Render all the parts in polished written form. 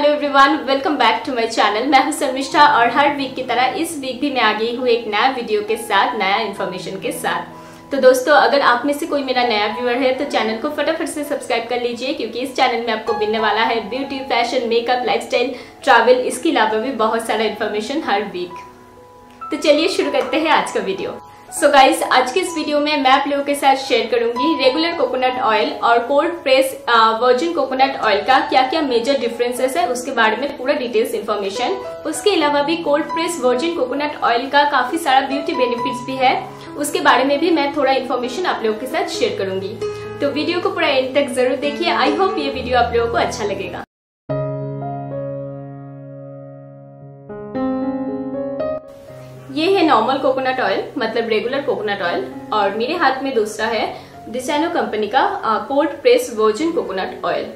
Hello everyone, welcome back to my channel. मैं हूं शर्मिष्ठा और हर वीक की तरह इस वीक भी मैं आ गई हूं एक नया वीडियो के साथ, नया इन्फॉर्मेशन के साथ। तो दोस्तों, अगर आप में से कोई मेरा नया व्यूअर है तो चैनल को फटाफट से सब्सक्राइब कर लीजिए, क्योंकि इस चैनल में आपको मिलने वाला है beauty, fashion, makeup, lifestyle, travel, इसके अलावा भी बहुत सारा इन्फॉर्मेशन हर वीक। तो चलिए शुरू करते हैं आज का वीडियो। सो गाइस, आज के इस वीडियो में मैं आप लोगों के साथ शेयर करूंगी रेगुलर कोकोनट ऑयल और cold press virgin coconut oil का क्या क्या मेजर डिफरेंसेस है, उसके बारे में पूरा डिटेल्स इन्फॉर्मेशन। उसके अलावा भी cold press virgin coconut oil का काफी सारा ब्यूटी बेनिफिट्स भी है, उसके बारे में भी मैं थोड़ा इन्फॉर्मेशन आप लोगों के साथ शेयर करूंगी। तो वीडियो को पूरा एंड तक जरूर देखिए। आई होप ये वीडियो आप लोगों को अच्छा लगेगा। ये है नॉर्मल कोकोनट ऑयल, मतलब रेगुलर कोकोनट ऑयल, और मेरे हाथ में दूसरा है डिसैनो कंपनी का cold press virgin coconut oil.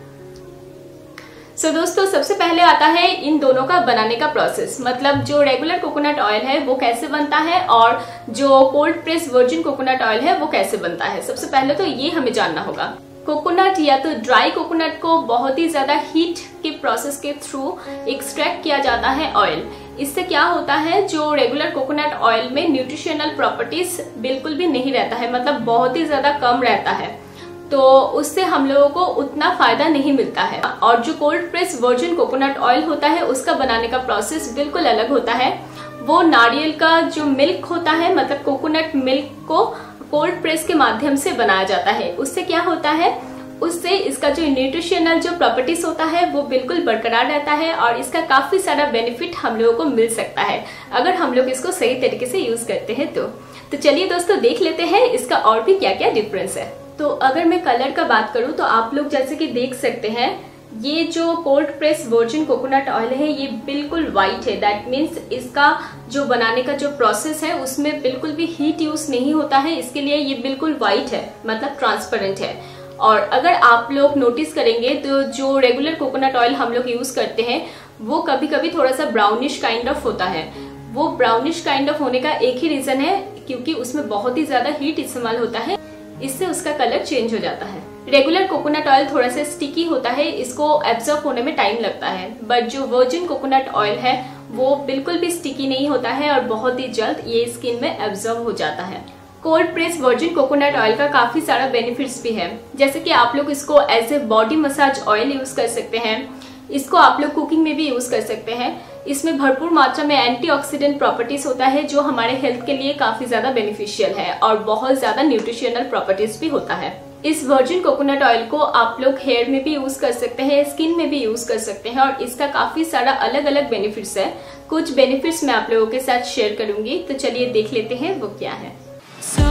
So दोस्तों, सबसे पहले आता है इन दोनों का बनाने का प्रोसेस, मतलब जो रेगुलर कोकोनट ऑयल है वो कैसे बनता है और जो cold press virgin coconut oil है वो कैसे बनता है। सबसे पहले तो ये हमें जानना होगा। कोकोनट या तो ड्राई कोकोनट को बहुत ही ज्यादा हीट के प्रोसेस के थ्रू एक्सट्रैक्ट किया जाता है ऑयल। इससे क्या होता है, जो रेगुलर कोकोनट ऑयल में न्यूट्रिशनल प्रॉपर्टीज बिल्कुल भी नहीं रहता है, मतलब बहुत ही ज्यादा कम रहता है, तो उससे हम लोगों को उतना फायदा नहीं मिलता है। और जो cold press virgin coconut oil होता है उसका बनाने का प्रोसेस बिल्कुल अलग होता है। वो नारियल का जो मिल्क होता है, मतलब कोकोनट मिल्क को कोल्ड प्रेस के माध्यम से बनाया जाता है। उससे क्या होता है, उससे इसका जो न्यूट्रिशनल जो प्रॉपर्टीज होता है वो बिल्कुल बरकरार रहता है और इसका काफी सारा बेनिफिट हम लोगों को मिल सकता है अगर हम लोग इसको सही तरीके से यूज करते हैं तो चलिए दोस्तों, देख लेते हैं इसका और भी क्या क्या डिफरेंस है। तो अगर मैं कलर का बात करूं तो आप लोग जैसे कि देख सकते हैं, ये जो cold press virgin coconut oil है ये बिल्कुल व्हाइट है। दैट मीन्स इसका जो बनाने का जो प्रोसेस है उसमें बिल्कुल भी हीट यूज नहीं होता है, इसके लिए ये बिल्कुल व्हाइट है, मतलब ट्रांसपेरेंट है। और अगर आप लोग नोटिस करेंगे तो जो रेगुलर कोकोनट ऑयल हम लोग यूज करते हैं वो कभी कभी थोड़ा सा ब्राउनिश काइंड ऑफ होता है। वो ब्राउनिश काइंड ऑफ होने का एक ही रीजन है, क्योंकि उसमें बहुत ही ज्यादा हीट इस्तेमाल होता है, इससे उसका कलर चेंज हो जाता है। रेगुलर कोकोनट ऑयल थोड़ा सा स्टिकी होता है, इसको एब्जॉर्ब होने में टाइम लगता है, बट जो वर्जिन कोकोनट ऑयल है वो बिल्कुल भी स्टिकी नहीं होता है और बहुत ही जल्द ये स्किन में एब्जॉर्ब हो जाता है। Cold press virgin coconut oil का काफी सारा बेनिफिट्स भी है, जैसे कि आप लोग इसको as a body massage oil use कर सकते हैं, इसको आप लोग कुकिंग में भी यूज कर सकते हैं। इसमें भरपूर मात्रा में एंटीऑक्सीडेंट प्रॉपर्टीज होता है जो हमारे हेल्थ के लिए काफी ज्यादा बेनिफिशियल है, और बहुत ज्यादा न्यूट्रिशनल प्रॉपर्टीज भी होता है। इस वर्जिन कोकोनट ऑयल को आप लोग हेयर में भी यूज कर सकते हैं, स्किन में भी यूज कर सकते हैं, और इसका काफी सारा अलग अलग बेनिफिट्स है। कुछ बेनिफिट्स मैं आप लोगों के साथ शेयर करूंगी, तो चलिए देख लेते हैं वो क्या है। So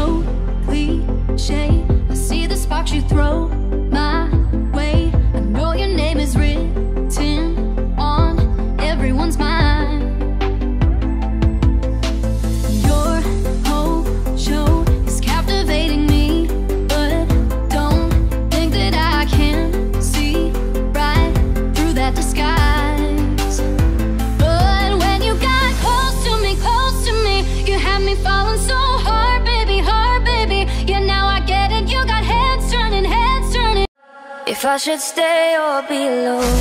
cliche, I see the sparks you throw my way. I know your name is written on everyone's mind. Your whole show is captivating me, but don't think that I can see right through that disguise. But when you got close to me, you had me falling so hard. If I should stay or be alone,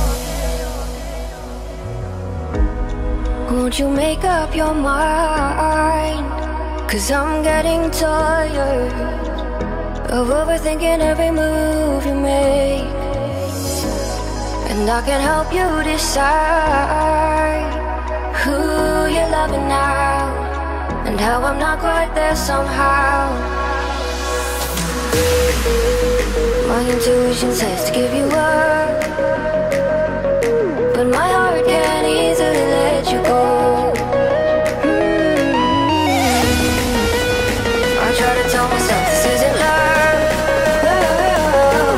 won't you make up your mind? 'Cause I'm getting tired of overthinking every move you make, and I can help you decide who you're loving now and how I'm not quite there somehow. My intuition says to give you up, but my heart can't easily let you go. I try to tell myself this isn't love.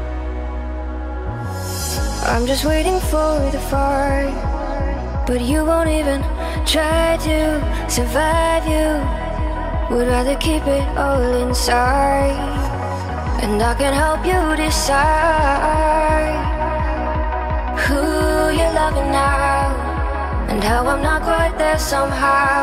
I'm just waiting for the fight, but you won't even try to survive. You would rather keep it all inside, and I can help you decide who you're loving now and how I'm not quite there somehow.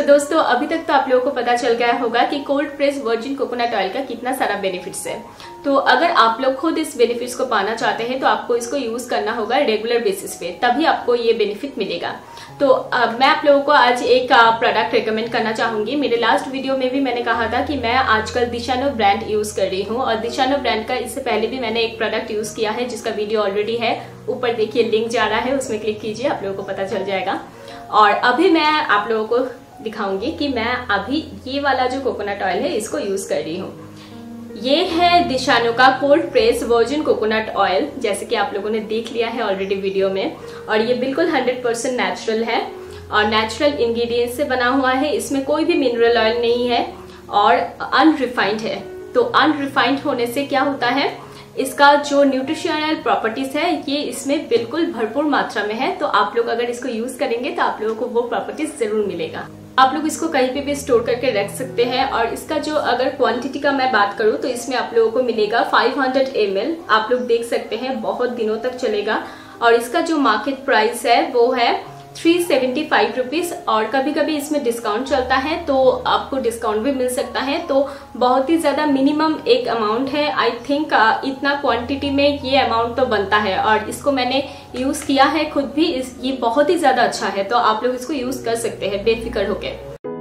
दोस्तों अभी तक तो आप लोगों को पता चल गया होगा कि cold press virgin coconut oil का कितना सारा बेनिफिट्स है। तो अगर आप लोग खुद इस बेनिफिट्स को पाना चाहते हैं तो आपको इसको यूज करना होगा रेगुलर बेसिस पे, तभी आपको ये बेनिफिट मिलेगा। तो मैं आप लोगों को आज एक प्रोडक्ट रिकमेंड करना चाहूंगी। मेरे लास्ट वीडियो में भी मैंने कहा था कि मैं आजकल दिशानो ब्रांड यूज कर रही हूँ, और दिशानो ब्रांड का इससे पहले भी मैंने एक प्रोडक्ट यूज किया है जिसका वीडियो ऑलरेडी है, ऊपर देखिए लिंक जा रहा है, उसमें क्लिक कीजिए, आप लोगों को पता चल जाएगा। और अभी मैं आप लोगों को दिखाऊंगी कि मैं अभी ये वाला जो कोकोनट ऑयल है इसको यूज कर रही हूँ। ये है दिशानो का cold press virgin coconut oil, जैसे कि आप लोगों ने देख लिया है ऑलरेडी वीडियो में। और ये बिल्कुल 100% नेचुरल है और नेचुरल इंग्रेडिएंट्स से बना हुआ है। इसमें कोई भी मिनरल ऑयल नहीं है और अनरिफाइंड है। तो अनरिफाइंड होने से क्या होता है, इसका जो न्यूट्रिशनल प्रॉपर्टीज है ये इसमें बिल्कुल भरपूर मात्रा में है। तो आप लोग अगर इसको यूज करेंगे तो आप लोगों को वो प्रॉपर्टीज जरूर मिलेगा। आप लोग इसको कहीं पे भी स्टोर करके रख सकते हैं। और इसका जो अगर क्वांटिटी का मैं बात करूं तो इसमें आप लोगों को मिलेगा 500 ml। आप लोग देख सकते हैं बहुत दिनों तक चलेगा। और इसका जो मार्केट प्राइस है वो है 375 रुपीज, और कभी कभी इसमें डिस्काउंट चलता है तो आपको डिस्काउंट भी मिल सकता है। तो बहुत ही ज्यादा मिनिमम एक अमाउंट है, आई थिंक इतना क्वांटिटी में ये अमाउंट तो बनता है। और इसको मैंने यूज किया है खुद भी, ये बहुत ही ज्यादा अच्छा है। तो आप लोग इसको यूज कर सकते हैं बेफिक्र होके।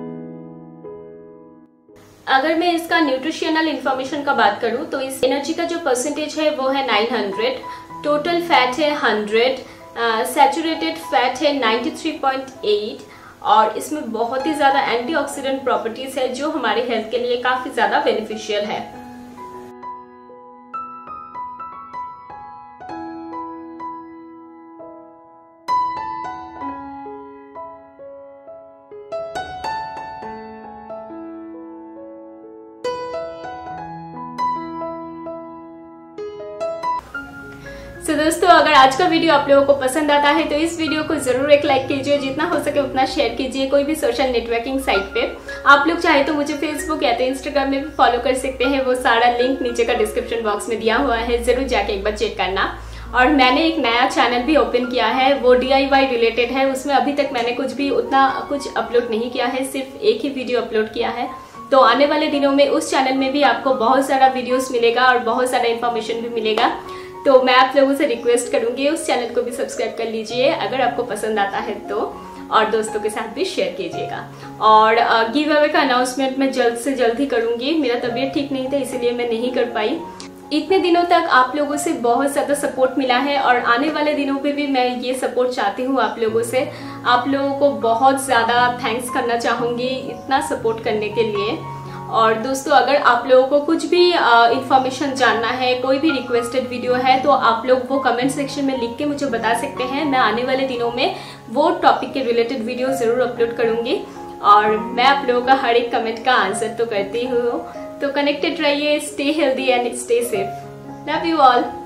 अगर मैं इसका न्यूट्रिशनल इंफॉर्मेशन का बात करूं तो इस एनर्जी का जो परसेंटेज है वो है 900, टोटल फैट है 100, सैचुरेटेड फैट है 93.8, और इसमें बहुत ही ज्यादा एंटीऑक्सीडेंट प्रॉपर्टीज है जो हमारे हेल्थ के लिए काफी ज्यादा बेनिफिशियल है। तो दोस्तों अगर आज का वीडियो आप लोगों को पसंद आता है तो इस वीडियो को जरूर एक लाइक कीजिए, जितना हो सके उतना शेयर कीजिए कोई भी सोशल नेटवर्किंग साइट पे। आप लोग चाहे तो मुझे फेसबुक या तो इंस्टाग्राम में भी फॉलो कर सकते हैं, वो सारा लिंक नीचे का डिस्क्रिप्शन बॉक्स में दिया हुआ है, जरूर जाके एक बार चेक करना। और मैंने एक नया चैनल भी ओपन किया है, वो DIY रिलेटेड है। उसमें अभी तक मैंने उतना कुछ अपलोड नहीं किया है, सिर्फ एक ही वीडियो अपलोड किया है। तो आने वाले दिनों में उस चैनल में भी आपको बहुत सारा वीडियोस मिलेगा और बहुत सारा इन्फॉर्मेशन भी मिलेगा। तो मैं आप लोगों से रिक्वेस्ट करूंगी उस चैनल को भी सब्सक्राइब कर लीजिए अगर आपको पसंद आता है तो, और दोस्तों के साथ भी शेयर कीजिएगा। और गिव अवे का अनाउंसमेंट मैं जल्द से जल्द ही करूंगी। मेरा तबीयत ठीक नहीं था इसीलिए मैं नहीं कर पाई। इतने दिनों तक आप लोगों से बहुत ज़्यादा सपोर्ट मिला है और आने वाले दिनों पे भी मैं ये सपोर्ट चाहती हूँ आप लोगों से। आप लोगों को बहुत ज़्यादा थैंक्स करना चाहूँगी इतना सपोर्ट करने के लिए। और दोस्तों अगर आप लोगों को कुछ भी इंफॉर्मेशन जानना है, कोई भी रिक्वेस्टेड वीडियो है, तो आप लोग वो कमेंट सेक्शन में लिख के मुझे बता सकते हैं। मैं आने वाले दिनों में वो टॉपिक के रिलेटेड वीडियो जरूर अपलोड करूंगी और मैं आप लोगों का हर एक कमेंट का आंसर तो करती हूँ। तो कनेक्टेड रहिए, stay healthy and stay safe. Love you all.